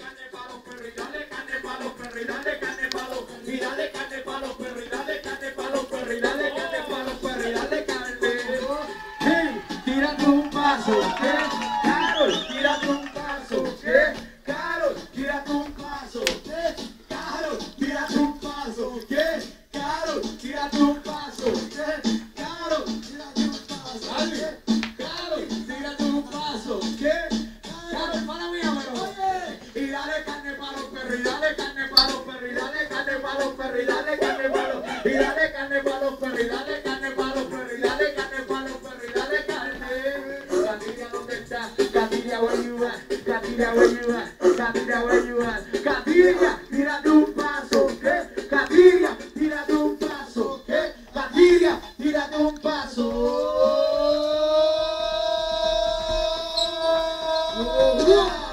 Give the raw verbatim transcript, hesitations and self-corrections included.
carne para los perros, y dale carne para los perros, y dale carne para los perros, y dale carne para los perros, y dale carne para los perros, y dale carne para los perros, y dale carne. Hey, tírate un paso, ¿qué? Carol, tírate un paso, ¿qué? Carol, tírate un paso, ¿qué? Carol, tírate un paso, ¿qué? Carol, tírate un paso, ¿qué? Carol, tírate un paso, ¿qué? Carol, tírate un paso, ¿qué? Carol, para mí, oye, y dale carne para los perros, y dale carne para los perros, y dale carne para los perros, y dale carne para los perros, y dale carne para los perros, y dale carne para los perros, y dale carne para los perros, y dale carne. Catiria, ¿dónde está? Catiria, where you at? Catiria, where you at? Catiria, where you at? Catiria, tírate un paso, ¿qué? Catiria, tírate un paso, ¿qué? Catiria, tírate un paso. Oh, oh.